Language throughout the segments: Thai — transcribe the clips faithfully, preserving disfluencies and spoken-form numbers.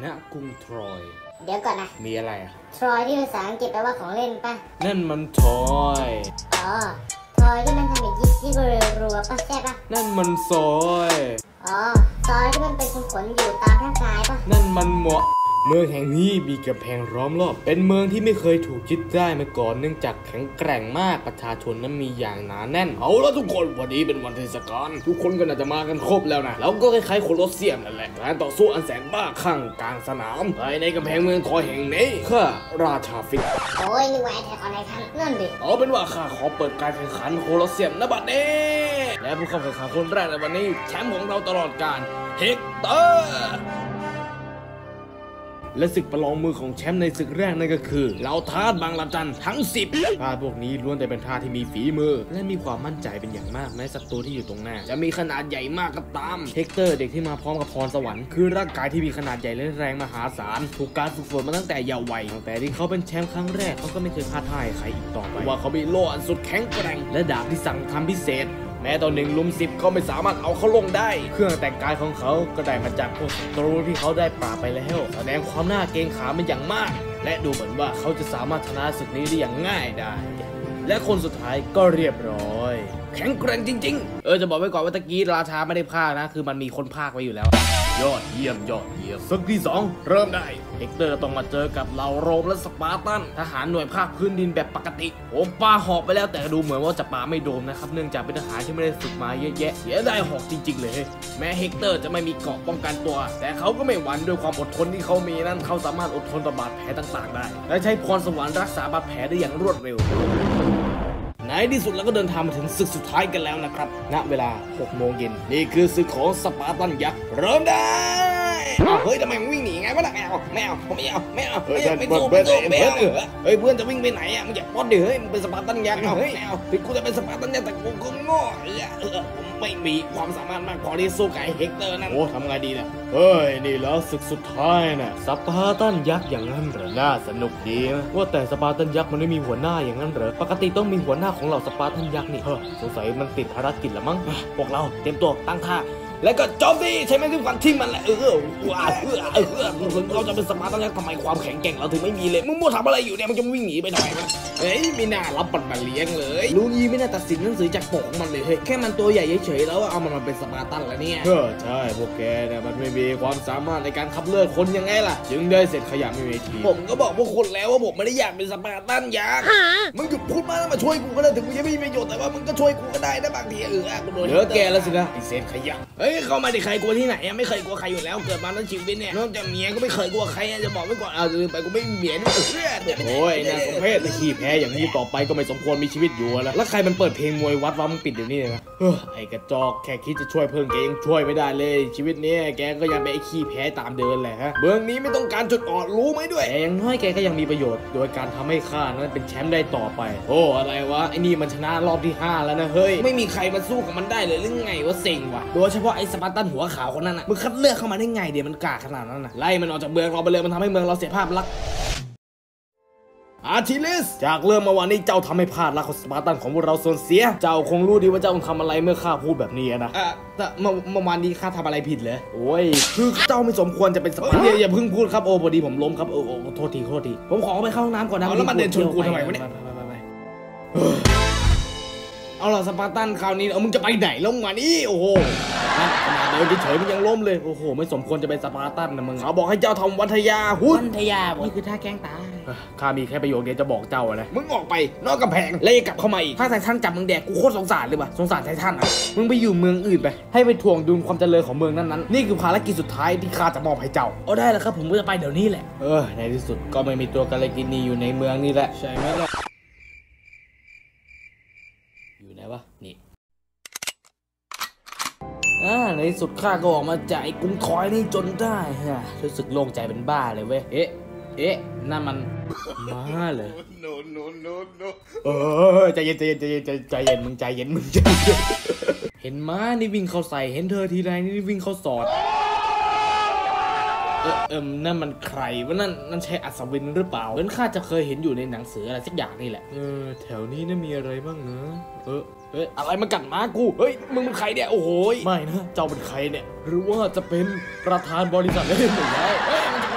ณกรุงทรอยเดี๋ยวก่อนนะมีอะไรอ่ะทรอยที่ภาษาอังกฤษแปลว่าของเล่นป่ะนั่นมันทรอยอ๋อทรอยที่มันทำอย่างยิกยิกรัวๆป่ะใช่ป่ะนั่นมันซอยอ๋อซอยที่มันเป็นขนๆอยู่ตามร่างกายป่ะนั่นมันหมวเมืองแห่งนี้มีกำแพงล้อมรอบเป็นเมืองที่ไม่เคยถูกยึดได้มาก่อนเนื่องจากแข็งแกร่งมากประชาชนนั้นมีอย่างหนาแน่นเอาละทุกคนวันนี้เป็นวันเทศกาลทุกคนก็น่าจะมากันครบแล้วนะแล้วก็คล้ายๆโคลอสเซียมนั่นแหละการต่อสู้อันแสนบ้าคลั่งกลางสนามภายในกำแพงเมืองทรอยแห่งนี้ข้าราชาฟิกโอ้ยนึกว่าไอ้แท็กออนไลน์ทันนั่นดิเอาเป็นว่าข้าขอเปิดการแข่งขันโคลอสเซียมณบัดนี้และผู้เข้าแข่งขันคนแรกในวันนี้แชมป์ของเราตลอดกาลเฮกเตอร์และศึกประลองมือของแชมป์ในศึกแรกนั่นก็คือเหล่าทาสบางละจันทั้งสิบทาสพวกนี้ล้วนแต่เป็นทาสที่มีฝีมือและมีความมั่นใจเป็นอย่างมากแม้ศัตรูที่อยู่ตรงหน้าจะมีขนาดใหญ่มากก็ตามเฮกเตอร์เด็กที่มาพร้อมกับพรสวรรค์คือร่างกายที่มีขนาดใหญ่และแรงมหาศาลถูกการฝึกฝนมาตั้งแต่เยาว์วัยตั้งแต่ที่เขาเป็นแชมป์ครั้งแรกเขาก็ไม่เคยพลาดท่าใครอีกต่อไปว่าเขามีโล่อันสุดแข็งแกร่งและดาบที่สั่งทำพิเศษแม้ตอนหนึ่งลุมสิบก็ไม่สามารถเอาเขาลงได้เครื่องแต่งกายของเขาก็ได้มาจากพวกศัตรูที่เขาได้ปราบไปแล้วแสดงความน่าเกรงขามเป็นอย่างมากและดูเหมือนว่าเขาจะสามารถชนะศึกนี้ได้อย่างง่ายได้และคนสุดท้ายก็เรียบร้อยแข็งแกร่งจริงๆเออจะบอกไว้ก่อนว่าตะกี้ราชาไม่ได้พากนะคือมันมีคนพากไว้อยู่แล้วยอดเยี่ยมยอดเยี่ยมศึกที่สองเริ่มได้เฮกเตอร์ต้องมาเจอกับเหล่าโรมและสปาร์ตันทหารหน่วยภาคพื้นดินแบบปกติผมปาหอกไปแล้วแต่ดูเหมือนว่าจะปาไม่โดนนะครับเนื่องจากเป็นทหารที่ไม่ได้ฝึกมาเยอะแยะเสียได้หอกจริงๆเลยแม้เฮกเตอร์จะไม่มีเกราะป้องกันตัวแต่เขาก็ไม่หวั่นด้วยความอดทนที่เขามีนั่นเขาสามารถอดทนต่อบาดแผลต่างๆได้และใช้พรสวรรค์รักษาบาดแผลได้อย่างรวดเร็วในที่สุดเราก็เดินทางมาถึงศึกสุดท้ายกันแล้วนะครับณเวลาหกโมงเย็นนี่คือศึกของสปาร์ตันยักษ์เริ่มได้เฮ้ยทำไมมึงวิ่งหนีไงวะล่ะไม่เอาไม่เอาไม่เอาไม่เอาไม่เอาไม่สู้ไม่สู้ไม่เอาเฮ้ยเพื่อนจะวิ่งไปไหนอ่ะมึงอย่าป้อนดิเฮ้ยมึงเป็นสปาร์ตันยักษ์เฮ้ยไม่เอาถึงกูจะเป็นสปาร์ตันยักษ์แต่กูก็โง่เออผมไม่มีความสามารถมากพอที่สู้กับเฮกเตอร์นั่นโอ้ทำไงดีเนี่ยเฮ้ยนี่แล้วศึกสุดท้ายน่ะสปาร์ตันยักษ์อย่างนั้นเหรอน่าสนุกดีนะว่าแต่สปาร์ตันยักษ์มันไม่มีหัวหน้าอย่างนั้นเหรอปกติต้องมีหัวหน้าของเหล่าสปาร์ตันยักษ์นี่เฮ้ยสงสัยมันติดภารกิจละมั้งพวกเราเตรียมตัวตั้งท่าแล้วก็โจมตีใช้ไม้จิ้มฟันทิ้งมันแหละเออว้าเออเออเออถึงเราจะเป็นสปาร์ตันยักษ์ทำไมความแข็งแกร่งเราถึงไม่มีเลยมึงมัวทำอะไรอยู่เนี่ยมึงจะวิ่งหนีไปทำไมมันเฮ้ยไม่น่ารับปัดมาเลี้ยงเลยลุงยีไม่น่าตัดสินหนังสือจากปกของมันเลยเฮ้ยแค่มันตัวใหญ่เฉยๆแล้วเอามันมาเป็นสปาร์ตันแล้วเนี่ยเออใช่พวกแกเนี่ยมันไม่มีความสามารถในการขับเลือดคนยังไงล่ะจึงได้เสร็จขยะไม่มีทีผมก็บอกพวกคุณแล้วว่าผมไม่ได้อยากเป็นสปาร์ตันยักษ์มึงหยุดพูดมาแล้วมาช่วยกูก็ได้ถึงมึงจะไม่มีประโยชน์แต่ว่ามึงก็ช่วยกูก็ได้นะบางทีเออกูโดนเยอะแกแล้วสินะไอเศษขยะเฮ้ยเข้ามาดิใครกลัวที่ไหนไม่เคยกลัวใครอยู่แล้วเกิดมาทั้งชีวิตเนี่ยนอกจากเมียก็ไม่เคยกลัวใครจะบอกไว้ก่อนเอาลืมไปกูไม่มีเมียนี่โอ้ยน่าสมเพชขี้แพ้อย่างนี้ต่อไปก็ไม่สมควรมีชีวิตอยู่แล้วแล้วใครมันเปิดเพลงมวยวัดวะมึงปิดเดี๋ยวนี้เลยนะเฮ้ยไอ้กระจอกแค่คิดจะช่วยเพิ่งแกยังช่วยไม่ได้เลยชีวิตนี้แกก็ยังเป็นไอ้ขี้แพ้ตามเดินแหละฮะเมืองนี้ไม่ต้องการจุดอ่อนรู้ไหมด้วยแต่อย่างน้อยแกก็ยังมีประโยชน์โดยการทำให้ข้านั้นเป็นแชมป์ได้ต่อไปโอ้อะไรวะไอ้นี่มันชนะรอบที่ห้าแล้วนะเฮ้ยไม่มีใครมาสู้กับมันได้เลยหรือไงวะเซ็งวะโดยเฉพาะไอ้สปาร์ตันหัวขาวคนนั้นน่ะมึงคัดเลือกเข้ามาได้ไงเดี๋ยวมันกล้าขนาดนั้นน่ะไล่มันออกจากเมืองเราไปเลยมันทำให้เมืองเราเสียภาพลักษณ์อาร์ทิลิสจากเริ่มมาวันนี้เจ้าทำให้พลาดลักษณ์ของสปาร์ตันของพวกเราส่วนเสียเจ้าคงรู้ดีว่าเจ้าทำอะไรเมื่อข้าพูดแบบนี้นะอ่ะแต่เมื่อวานนี้ข้าทำอะไรผิดเลยโอ้ยคือเจ้าไม่สมควรจะเป็นสปาร์ตันอย่าเพิ่งพูดครับโอ้พอดีผมล้มครับโอ้โทษทีโทษทีผมขอไปเข้าห้องน้ำก่อนนะแล้วมันเดินชนกูทำไมวะเนี่ยเอาล่ะสปาร์ตันคราวนี้เอามึงจะไปไหนล้มมานี่โอ้โหขนาดเดินเฉยๆมึงยังล้มเลยโอ้โหไม่สมควรจะเป็นสปาร์ตันนะมึงเขาบอกให้เจ้าทำวัทยาหุ้นวัทยานี่คือท่าแกล้งตาข้ามีแค่ประโยคเดียวจะบอกเจ้าอะไรมึงออกไปนอกกำแพงแล้วกลับเข้ามาอีกถ้าไททันจับมึงแดกกูโคตรสงสารเลยว่ะสงสารไททันอ่ะมึงไปอยู่เมืองอื่นไปให้ไปทวงดุลความเจริญของเมืองนั้นๆนี่คือภารกิจสุดท้ายที่ข้าจะมอบให้เจ้าเอาได้แล้วครับผมก็จะไปเดี๋ยวนี้แหละเออในที่สุดก็ไม่มีตัวกาลกินีอยู่ในเมืองนี่แหละใช่ไหมล่ะอยู่ไหนวะนี่อ่าในที่สุดข้าก็ออกมาจากไอ้กรุงทรอยนี่จนได้ฮะรู้สึกโล่งใจเป็นบ้าเลยเว้ยเอ๊ะเอ๊ะนั่นมันม้าเลย no no no no เออใจเย็นใจเย็นใจเย็นใจเย็นมึงใจเย็นมึงใจเย็นเห็นม้านี่วิ่งเข้าใส่เห็นเธอทีไรนี่วิ่งเข้าสอดเออเออนั่นมันใครวะนั่นนั่นใช่อัศวินหรือเปล่าเหมือนข้าจะเคยเห็นอยู่ในหนังสืออะไรสักอย่างนี่แหละเออแถวนี้น่ามีอะไรบ้างเนอะเออเอ้ยอะไรมากัดม้ากูเฮ้ยมึงเป็นใครเนี่ยโอ้โหไม่นะเจ้าเป็นใครเนี่ยหรือว่าจะเป็นประธานบริษัทเล่นหรือไงเฮ้ยมันจะไป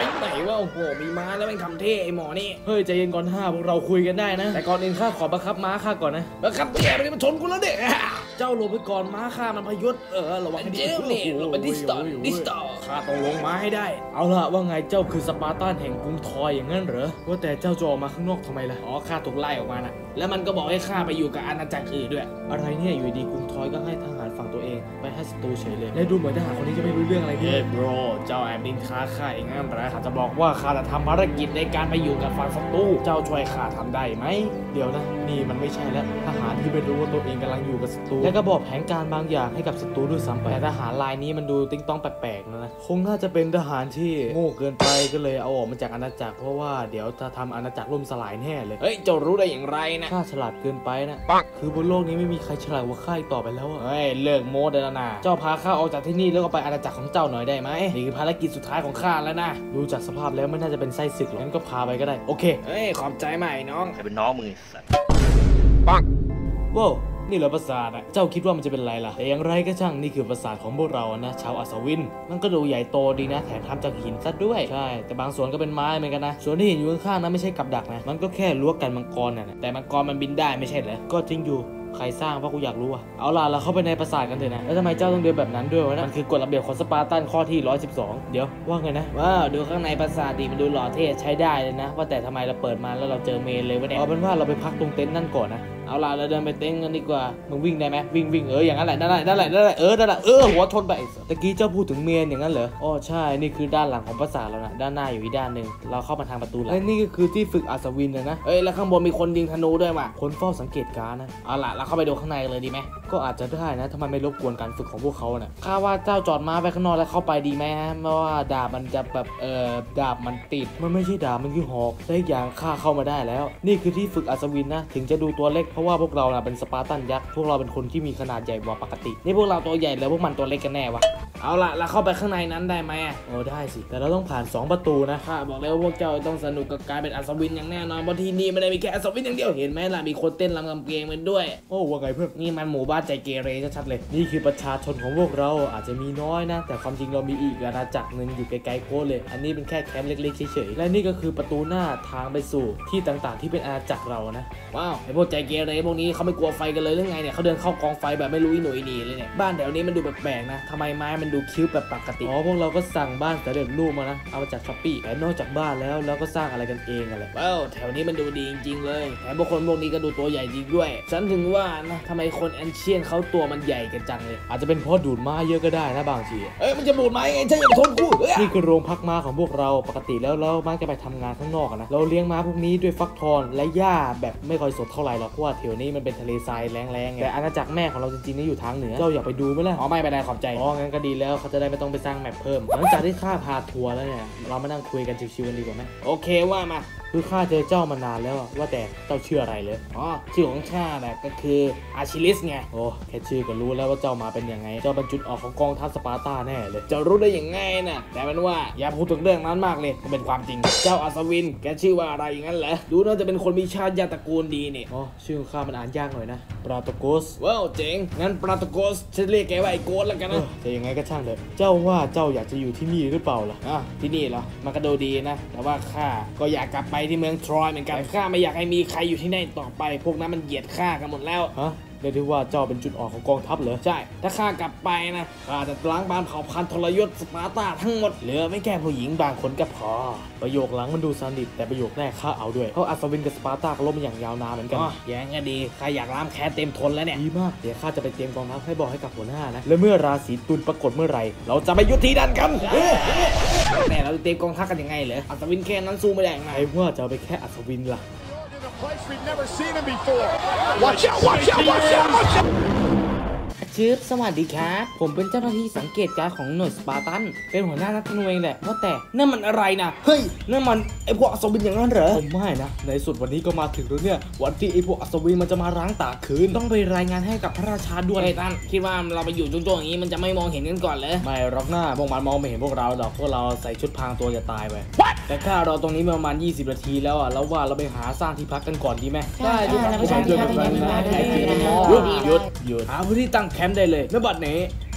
ไหนว่าโอ้โหมีม้าแล้วเป็นคำเท่ไอหมอนี่เฮ้ยใจเย็นก่อนห้าพวกเราคุยกันได้นะแต่ก่อนอื่นข้าขอบังคับม้าข้าก่อนนะบังคับเท่ไปมันชนกูแล้วเด็กเจ้าลงไปก่อนม้าข้ามันพยศเออระวังเจ้าเนี่ยลงไปดิสตอร์ดิสตอร์ข้าต้องลงม้าให้ได้เอาล่ะว่าไงเจ้าคือสปาร์ตันแห่งกรุงทอยอย่างนั้นเหรอว่าแต่เจ้าจะออกมาข้างนอกทำไมล่ะอ๋อข้าถูกไล่ออกมานะแล้วมันก็บอกให้ข้าไปอยู่กับอาณาจักรอื่นด้วยอะไรเนี่ยอยู่ดีกรุงทอยก็ให้ทหารฝั่งตัวเองไปให้ศัตรูเฉยเลยและดูเหมือนทหารคนนี้จะไม่รู้เรื่องอะไรเลยเฮ้ยบรเจ้าแอบดินค้าข้าอย่างนั้นเหรอข้าจะบอกว่าข้าจะทำภารกิจในการไปอยู่กับฝั่งศัตรูเจ้าช่วยข้าทำได้ไหมเดี๋ยวนะนี่มันไม่ใช่แล้วทหารที่ไม่รู้ว่าตัวเองกำลังอยู่กับศัตรูและก็บอกแผนการบางอย่างให้กับศัตรูด้วยซ้ำไปแต่ทหารรายนี้มันดูติ๊งต้องแปลกๆนะคงน่าจะเป็นทหารที่โง่เกินไปก็เลยเอาออกมาจากอาณาจักรเพราะว่าเดี๋ยวจะทำอาณาจักรล่มสลายแน่เลยเฮ้ยเจ้ารู้ได้อย่างไรนะข้าฉลาดเกินไปนะคือบนโลกนี้ไม่มีใครฉลาดกว่าข้าอีกต่อไปแล้วเฮ้ยเลิกโม้ได้แล้วนะเจ้าพาข้าออกจากที่นี่แล้วก็ไปอาณาจักรของเจ้าหน่อยได้ไหมนี่คือภารกิจสุดท้ายของข้าแล้วนะดูจากสภาพแล้วไม่น่าจะเป็นไส้ศึกหรอกงั้นก็พาไปก็ได้โอเคเฮ้ยขอบใจใหม่น้องใครเป็นน้องมึงสัตว์ปังว้าวนี่เหรอปราสาทอะเจ้าคิดว่ามันจะเป็นไรล่ะแต่อย่างไรก็ช่างนี่คือปราสาทของพวกเรานะชาวอัศวินมันก็ดูใหญ่โตดีนะแถมทำจากหินซะด้วยใช่แต่บางส่วนก็เป็นไม้เหมือนกันนะส่วนที่เห็นอยู่ข้างๆนั้นไม่ใช่กับดักนะมันก็แค่รั้วกันมังกรน่ะแต่มังกรมันบินได้ไม่ใช่เหรอก็จริงอยู่ใครสร้างเพราะกูอยากรู้อะเอาล่ะเราเข้าไปในปราสาทกันเถอะนะแล้วทำไมเจ้าต้องเดินแบบนั้นด้วยวะนะมันคือกฎระเบียบของสปาร์ตันข้อที่หนึ่งร้อยสิบสองเดี๋ยวว่าไงนะว้าวดูข้างในปราสาทดีมันดูหล่อเท่ใช้ได้เลยนะว่าแต่ทำไมเราเปิดมาแล้วเราเจอเมนเลยวะเนี่ยเอาเป็นว่าเราไปพักตรงเต็นท์นั่นก่อนนะเอาล่ะเราเดินไปเต็นท์กันดีกว่ามึงวิ่งได้ไหมวิ่งวิ่งเอออย่างนั้นแหละนั่นแหละนั่นแหละนั่นแหละเออนั่นแหละเออหัวชนไปตะกี้เจ้าพูดถึงเมนอย่างนั้นเหรออ๋อใช่นี่คือด้านหลังของปราสาทเรานะด้านหน้าอยู่อีกด้านหนึ่งเราเข้ามาทางประตูหลังและนี่ก็คือที่ฝึกอัศวินนะเอ้ยแล้วข้างบนมีคนยิงธนูด้วยว่ะคนเฝ้าสังเกตการณ์นะเอาล่ะเราเข้าไปดูข้างในเลยดีไหมก็อาจจะได้นะทำไมไม่รบกวนการฝึกของพวกเขาน่ะข้าว่าเจ้าจอดม้าไปข้างนอกแล้วเข้าไปดีไหมฮะเพราะว่าดาบมันจะแบบเอ่อดาบมันติดมันไม่ใช่ดาบมันคือหอกและอีกอย่างข้าเข้ามาได้แล้วนี่คือที่ฝึกอัศวินนะถึงจะดูตัวเล็กเพราะว่าพวกเราน่ะเป็นสปาร์ตันยักษ์พวกเราเป็นคนที่มีขนาดใหญ่กว่าปกตินี่พวกเราตัวใหญ่แล้วพวกมันตัวเล็กกันแน่วะเอาล่ะเราเข้าไปข้างในนั้นได้ไหมโอ้ได้สิแต่เราต้องผ่านสองประตูนะข้าบอกแล้วว่าพวกเจ้าต้องสนุกกับการเป็นอัศวินอย่างแน่นอนเพราะที่นี่ไม่ได้มีแค่อัศวินอย่างเดียวเห็นไหมล่ะมีคนเต้นรำกำเกงมันด้วยโอ้ว่าไงเพื่อนนี่มันหมู่บ้านใจเกเรชัดๆเลยนี่คือประชาชนของพวกเราอาจจะมีน้อยนะแต่ความจริงเรามีอีกอาณาจักรหนึ่งอยู่ไกลๆโคตรเลยอันนี้เป็นแค่แคมป์เล็กๆเฉยๆและนี่ก็คือประตูหน้าทางไปสู่ที่ต่างๆที่เป็นอาณาจักรเรานะว้าวไอพวกใจเกเรพวกนี้เขาไม่กลัวไฟกันเลยหรือไงเนี่ยเขาเดินเข้ากองไฟแบบไม่รู้อีหนุ่ยนี่เลยเนี่ยบ้านแถวนี้มันดูแปลกๆนะทำไมไม้มันดูคิ้วแบบปกติอ๋อพวกเราก็สั่งบ้านสำเร็จรูปมานะเอามาจากช้อปปี้แต่นอกจากบ้านแล้วเราก็สร้างอะไรกันเองอะไรว้าวแถวนี้มันดูดีจริงๆเลยแถมพวกคนพวกนี้ก็ดูตัวใหญ่จริงด้วยฉันถึงว่านะทำไมคนแอนเชียนเขาตัวมันใหญ่กันจังเลยอาจจะเป็นเพราะดูดม้าเยอะก็ได้นะบางทีเอ้ยมันจะดูดม้าไงฉันอย่ามาทนกูนี่คือโรงพักม้าของพวกเราปกติแล้วเรามักจะไปทำงานข้างนอกนะเราเลี้ยงม้าพวกนี้ด้วยฟักทองและหญ้าแบบไม่ค่อยสดเท่าไหร่หรอกเพราะว่าแถวนี้มันเป็นทะเลทรายแรงๆแต่อาณาจักรแม่ของเราจริงๆนี่อยู่ทางเหนือเจ้าอยากไปดูไหมล่ะอ๋อไม่ไปได้ขอบใจอ๋องั้นก็ดีแล้วเขาจะได้ไม่ต้องไปสร้างแมปเพิ่มหลังจากที่ข้าพาทัวร์แล้วเนี่ยเรามานั่งคุยกันชิวๆกันดีกว่าไหมโอเคว่ามาคือข้าเจอเจ้ามานานแล้วว่าแต่เจ้าชื่ออะไรเลยอ๋อชื่อของข้าน่ะก็คืออาชิลิสไงโอ้แค่ชื่อก็รู้แล้วว่าเจ้ามาเป็นยังไงเจ้าเป็นจุดออกของกองทัพสปาร์ตาแน่เลยเจ้ารู้ได้ยังไงน่ะแต่เป็นว่าอย่าพูดถึงเรื่องนั้นมากเลยมันเป็นความจริงเจ้าอัศวินแกชื่อว่าอะไรอย่างนั้นเหรอดูน่าจะเป็นคนมีชาติตระกูลดีนี่อ๋อชื่อข้ามันอ่านยากหน่อยนะปราโตโกสว้าวเจ๋งงั้นปราโตโกสฉันเรียกแกว่าไอ้โกสแล้วกันนะแต่ยังไงก็ช่างเถอะเจ้าว่าเจ้าอยากจะอยู่ที่นี่หรือเปล่าล่ะอ่ะที่นี่เหรอมันก็ดูดีนะแต่ว่าข้าก็อยากกลับไปที่เมืองทรอยเหมือนกันแต่ข้าไม่อยากให้มีใครอยู่ที่นั่นต่อไปพวกนั้นมันเหยียดข้ากันหมดแล้วฮะเรียกได้ว่าเจ้าเป็นจุดอ่อนของกองทัพเหรอใช่ถ้าข้ากลับไปนะข้าจะล้างบานเผ่าพันธุ์ทรยศสปาร์ตาทั้งหมดเหลือไม่แค่ผู้หญิงบางคนก็พอประโยคหลังมันดูสนิทแต่ประโยคแรกข้าเอาด้วยเพราะอัศวินกับสปาร์ตาก็ล้มอย่างยาวนานเหมือนกันอ๋ออย่างงั้นดีข้าอยากล้างแค้นเต็มทนแล้วเนี่ยดีมากเดี๋ยวข้าจะไปเตรียมกองทัพให้บอกให้กับหัวหน้านะและเมื่อราศีตุลปรากฏเมื่อไหร่เราจะไปยุติดันกันแต่เราเตรียมกองทัพกันยังไงเหรออัศวินแค่นั้นสู้ไม่ได้ไงไอ้ว่าจะไปแค่อัศวินล่ะ Place we've never seen him before. Watch out! Watch out! Watch out! Watch out! ชื่อสวัสดีครับผมเป็นเจ้าหน้าที่สังเกตการณ์ของหน่วยสปาร์ตันเป็นหัวหน้านักธนูเองแหละว่าแต่นั่นมันอะไรนะเฮ้ยนั่นมันไอพวกอัศวินอย่างนั้นเหรอผมไม่นะในสุดวันนี้ก็มาถึงแล้วเนี่ยวันที่ไอพวกอัศวินมันจะมาล้างตาคืนต้องไปรายงานให้กับพระราชาด้วยไอ้ท่านคิดว่าเราไปอยู่จุกๆอย่างนี้มันจะไม่มองเห็นกันก่อนเลยไม่หรอกหน้าพวกมันมองไม่เห็นพวกเราหรอกพวกเราใส่ชุดพรางตัวจะตายไปแต่ข้าเราตรงนี้ประมาณยี่สิบนาทีแล้วอ่ะแล้วว่าเราไปหาสร้างที่พักกันก่อนดีไหมใช่ใช่ใช่หยุดหยุดหยุดหาพื้นที่ตั้งแคมป์ได้เลยณบัดนี้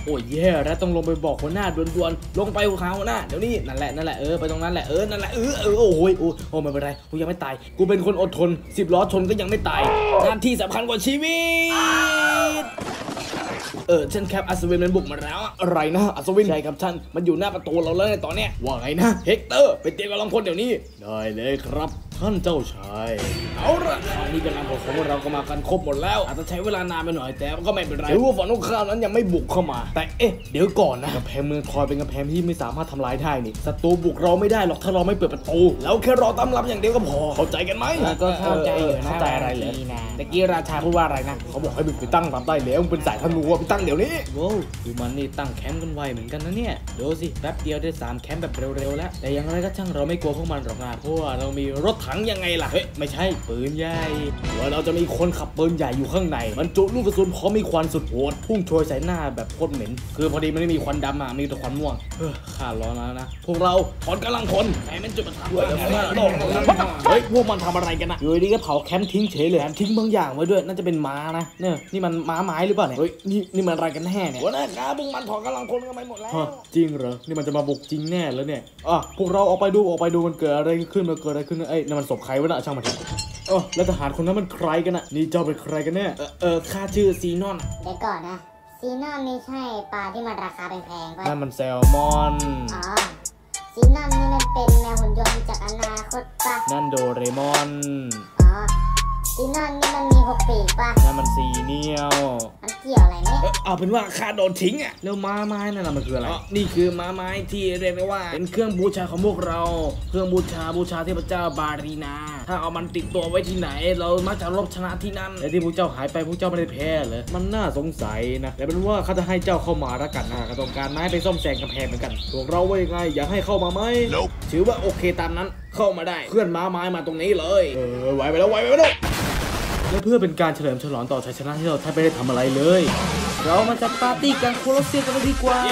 โอ้ยแย่แล้วต้องลงไปบอกหัวหน้าด่วนๆลงไปหัวขาหัวหน้าเดี๋ยวนี้นั่นแหละนั่นแหละเออไปตรงนั้นแหละเออนั่นแหละเออเออโอ้ยโอ้โอ้ไม่เป็นไรกูยังไม่ตายกูเป็นคนอดทนสิบล้อชนก็ยังไม่ตายงานที่สำคัญกว่าชีวิตเออฉันแคปอัศวินมันบุกมาแล้วอะไรนะอัศวินใช่ครับท่านมันอยู่หน้าประตูเราแล้วในตอนเนี้ยว่าไงนะเฮกเตอร์ไปเตรียมกำลังพลเดี๋ยวนี้ได้เลยครับท่านเจ้าชายเอาละตอนนี้กำลังพลของเราก็มากันครบหมดแล้วอาจจะใช้เวลานานไปหน่อยแต่ก็ไม่เป็นไรถือว่าฝั่งตรงข้ามนั้นยังไม่บุกเข้ามาแต่เอ๊ะเดี๋ยวก่อนนะกำแพงเมืองทอยเป็นกำแพงที่ไม่สามารถทำลายได้นี่ศัตรูบุกเราไม่ได้หรอกถ้าเราไม่เปิดประตูแล้วแค่รอตามรับอย่างเดียวก็พอเข้าใจกันไหมก็เข้าใจอยู่นะเข้าใจอะไรเลยตะกี้ราชาพูดว่าอะไรนะเขาบอกให้มึงไปตั้งรับได้แล้วมึงเป็นสายธนูไปตั้งเดี๋ยวนี้โว้ดูมันนี่ตั้งแคมป์กันไวเหมือนกันนะเนี่ยดูสิแป๊บเดียวได้สามแคมป์แบบเร็วๆแล้วแต่อย่างไรก็ช่างเราไม่กลัวพวกมันหรอกนะเพราะว่าเรามีรถถังยังไงล่ะเฮ้ยไม่ใช่ปืนใหญ่ว่าเราจะมีคนขับปืนใหญ่อยู่ข้างในมันจุลูกกระสุนพร้อมมีควันสุดโหดพุ่งโชยใส่หน้าแบบโคตรเหม็นคือพอดีมันไม่มีควันดำอ่ะมีแต่ควันม่วงเฮ้ยข้าร้อนแล้วนะพวกเราถอนกำลังพลให้มันจุดประทัดด้วยเฮ้ยพวกมันทำอะไรกันนะอยู่ดีก็เผาแคมป์ทิ้งเฉยเลยแถมทิ้งบางอย่างไว้ด้วยน่าจะเป็นม้านะเนี่ยนี่มันม้าไม้หรือเปล่าเนี่ยเฮ้ยนี่นี่มันอะไรกันแน่เนี่ยหัวหน้าข้าพวกมันถอนกำลังพลกันไปหมดแล้วจริงเหรอนี่มันจะมาบุกจริงแน่แล้วเนี่ยอ่ะพวกเราออกไปดูออกไปดูมันเกิดอะไรขึ้นมันเกิดอะไรขึ้นเอ้ยนั่นมันศพใครวะน่ะช่างมันเถอะเออแล้วทหารคนนั้นมันใครกันน่ะนี่เจ้าเป็นใครกันแน่เออเออข้าชื่อซีนอนเดี๋ยวก่อนนะซีนอนนี่ใช่ปลาที่มันราคาแพงๆป่ะนั่นมันแซลมอนอ๋อซีนอนนี่มันเป็นแมวหุ่นยนต์จากอนาคตป่ะนั่นโดเรมอนอ๋อซีนอนนี่มันมีหกปีกป่ะนั่นมันซีเนียลมันเกี่ยวอะไรไหมเอาเป็นว่าข้าโดนทิ้งอ่ะแล้วม้าไม้นั่นมันคืออะไรนี่คือม้าไม้ที่เรียกได้ว่าเป็นเครื่องบูชาของพวกเราเครื่องบูชาบูชาเทพเจ้าบารีนาถ้าเอามันติดตัวไว้ที่ไหนเรามักจะรบชนะที่นั่นแต่ที่พวกเจ้าหายไปพวกเจ้าไม่ได้แพ้เลยมันน่าสงสัยนะแต่เป็นว่าข้าจะให้เจ้าเข้ามาละกันนะกระต้องการไม้ไปซ่อมแซมกำแพงเหมือนกันพวกเราว่ายังไงอยากให้เข้ามาไหมถือว่าโอเคตามนั้นเข้ามาได้เคลื่อนม้าไม้มาตรงนี้เลยเออไหวไปแล้วไหวไปแล้วและเพื่อเป็นการเฉลิมฉลองต่อชัยชนะที่เราแทบไม่ได้ทำอะไรเลยเรามาจัดปาร์ตี้กันโคลอสเซียมกันดีกว่า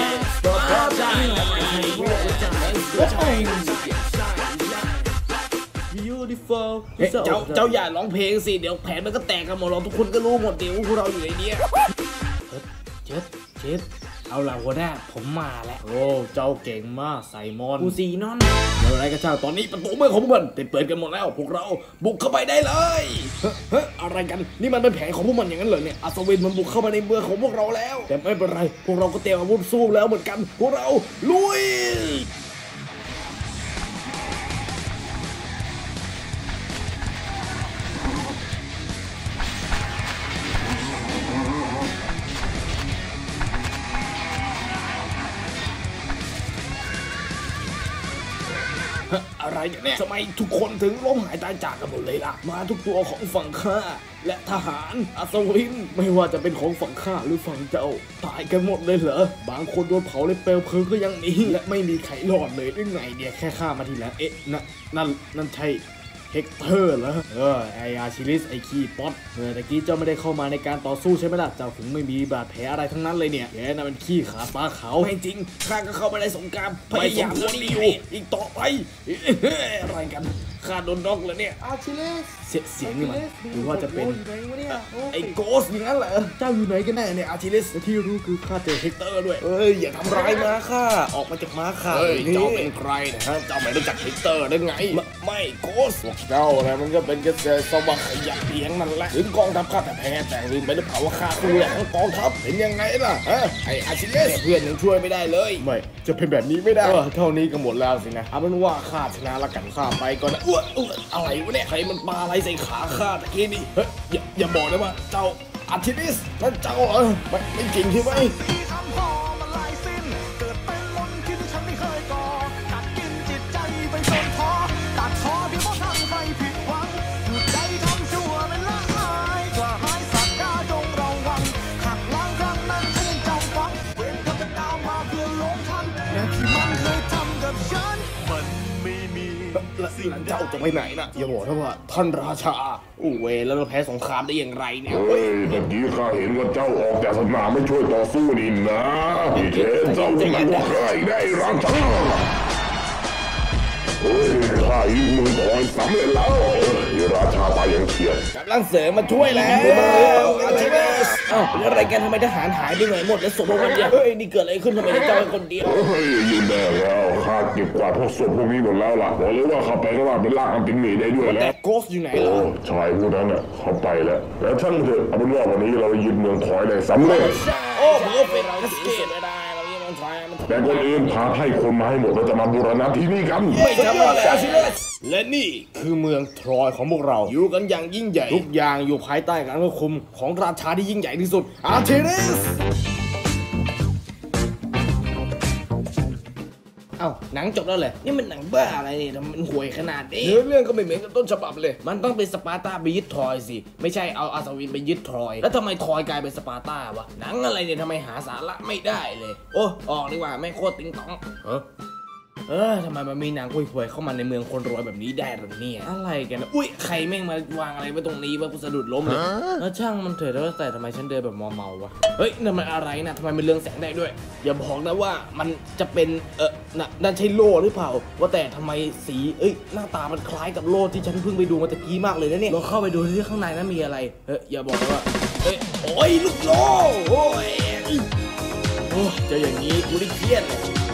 เฮ้ยเจ้าเจ้าอย่าร้องเพลงสิเดี๋ยวแผนมันก็แตกกันหมดเราทุกคนก็รู้หมดเดี๋ยวพวกเราอยู่ในนี้เจ็ดเจ็ดเอาล่ะหัวหน้าผมมาแล้วโอ้เจ้าเก่งมากไซมอนกูซีนอนอะไรกันช่างตอนนี้ประตูเมืองของพวกมันติดเปิดกันหมดแล้วพวกเราบุกเข้าไปได้เลยเฮ้ยอะไรกันนี่มันเป็นแผนของพวกมันอย่างนั้นเหรอเนี่ยอัศวินมันบุกเข้ามาในเมืองของพวกเราแล้วแต่ไม่เป็นไรพวกเราก็เตรียมอาวุธสู้แล้วเหมือนกันพวกเราลุยอะไรกันเนี่ยทำไมทุกคนถึงล้มหายตายจากกันหมดเลยล่ะมาทุกตัวของฝั่งข้าและทหารอัศวินไม่ว่าจะเป็นของฝั่งข้าหรือฝั่งเจ้าตายกันหมดเลยเหรอบางคนโดนเผาเลยเปลวเพลิงก็ยังมีและไม่มีใครรอดเลยหรือไงเนี่ยแค่ฆ่ามาทีแล้วเอ๊ะนั่นนั่นนั่นใช่เฮกเตอร์เหรอเออไออาชิลิสไอคีป๊อตเมื่อตะกี้เจ้าไม่ได้เข้ามาในการต่อสู้ใช่ไหมล่ะเจ้าถึงไม่มีบาดแผลอะไรทั้งนั้นเลยเนี่ยแกน่ะเป็นขี้ขาปลาเขาไม่จริงข้าก็เข้ามาในสงครามพยายามแล้วนี่อยู่อีกต่อไปอะไรกันข้าโดนน็อกแล้วเนี่ยอาชิลิสเสียเสียงนี่มันหรือว่าจะเป็นไอโกสอย่างนั้นเหรอเจ้าอยู่ไหนกันแน่เนี่ยอาชิลิสที่รู้คือข้าเจอเฮกเตอร์ด้วยเอ้ยอย่าทำร้ายม้าข้าออกมาจากม้าข้าเจ้าเป็นใครนะฮะเจ้าไม่รู้จักเฮกเตอร์ได้ไงไม่โกสเจ้าอะไรมันก็เป็นแค่เศษสมบัติขยะเพียงนั่นแหละถึงกองทัพข้าแต่แพ้แต่ลืมไปหรือเปล่าว่าข้าคือทั้งกองทัพเป็นยังไงล่ะฮะไออาชิเลสเพื่อนยังช่วยไม่ได้เลยไม่จะเป็นแบบนี้ไม่ได้เท่านี้ก็หมดแล้วสินะเอาเป็นว่าข้าชนะละกันข้าไปก่อนนะอ้วอ้วอะไรวะเนี่ยใครมันปาอะไรใส่ขาข้าตะกี้นี่เฮ้ยอย่าอย่าบอกนะว่าเจ้าอาชิเลสนั่นเจ้าเหรอไม่ไม่จริงใช่ไหมเจ้าจะไปไหนนะอย่าบอกนะว่าท่านราชาอู้เวแล้วเราแพ้สงครามได้อย่างไรเนี่ยเฮ้ยเมื่อกี้ข้าเห็นว่าเจ้าออกจากสนามไม่ช่วยต่อสู้นี่นะพี่เทนเจ้าจะไม่ว่าใครได้ราชาเฮ้ยข้าล่าหินเมืองทอยสำเร็จแล้วราชาตายอย่างเฉียดกำลังเสริมมาช่วยแล้วอาร์เทมิสเอ้าเป็นอะไรกันทำไมทหารหายไปไหนหมดแล้วศพพวกมันเนี่ยเฮ้ยนี่เกิดอะไรขึ้นทำไมเจ้าเป็นคนเดียวเฮ้ยยินได้แล้วข้าเก็บกวาดพวกศพพวกนี้หมดแล้วล่ะบอกเลยว่าเขาไปก็ว่าเป็นล่าอันตินหนีได้ด้วยแล้วแต่โกสอยู่ไหนโอ้ล่ะชายผู้นั้นน่ะเขาไปแล้วแล้วช่างเถอะเอาเป็นว่าวันนี้เรายึดเมืองทอยได้สำเร็จโอ้เพอร์เฟกต์สเกตไม่ได้เรายังมันทายมันแต่คนอื่นพาให้คนมาให้หมดเราจะมาบูรณะที่นี่กันไม่ทำอะไรอาร์เทมิสและนี่คือเมืองทรอยของพวกเราอยู่กันอย่างยิ่งใหญ่ทุกอย่างอยู่ภายใต้การควบคุมของราชาที่ยิ่งใหญ่ที่สุดอาร์เทมิสเอ้าหนังจบแล้วเลยนี่มันหนังบ้าอะไรเนี่ยทำไมมันห่วยขนาดนี้เนื้อเรื่องก็ไม่เหมือนกับต้นฉบับเลยมันต้องเป็นสปาร์ตาไปยึดทรอยสิไม่ใช่เอาอัศวินไปยึดทรอยแล้วทำไมทรอยกลายเป็นสปาร์ตาวะหนังอะไรเนี่ยทำไมหาสาระไม่ได้เลยโอ้ออกดีกว่าไม่โคตรติ๊งต๊องเออเออทำไมมันมีหนังห่วยๆเข้ามาในเมืองคนรวยแบบนี้ได้หรือเนี่ยอะไรกันนะอุ้ยใครแม่งมาวางอะไรไว้ตรงนี้วะกูสะดุดล้มเลยแล้วช่างมันเถิดแล้วแต่ทำไมฉันเดินแบบมอเมาวะเฮ้ยนั่นมันอะไรนะทำไมมันเรืองแสงได้ด้วยอย่าบอกนะว่ามันจะเป็นเออน่ะนั่นใช่โล่หรือเปล่าว่าแต่ทำไมสีเอ้ยหน้าตามันคล้ายกับโล่ที่ฉันเพิ่งไปดูมาตะกี้มากเลยนะเนี่ยเราเข้าไปดูที่ข้างในนั้นมีอะไรเฮ้ยอย่าบอกว่าเฮ้ยโอ้ยลูกโล่โอ้ยโอ้ยเจออย่างนี้กูได้เครียดเลย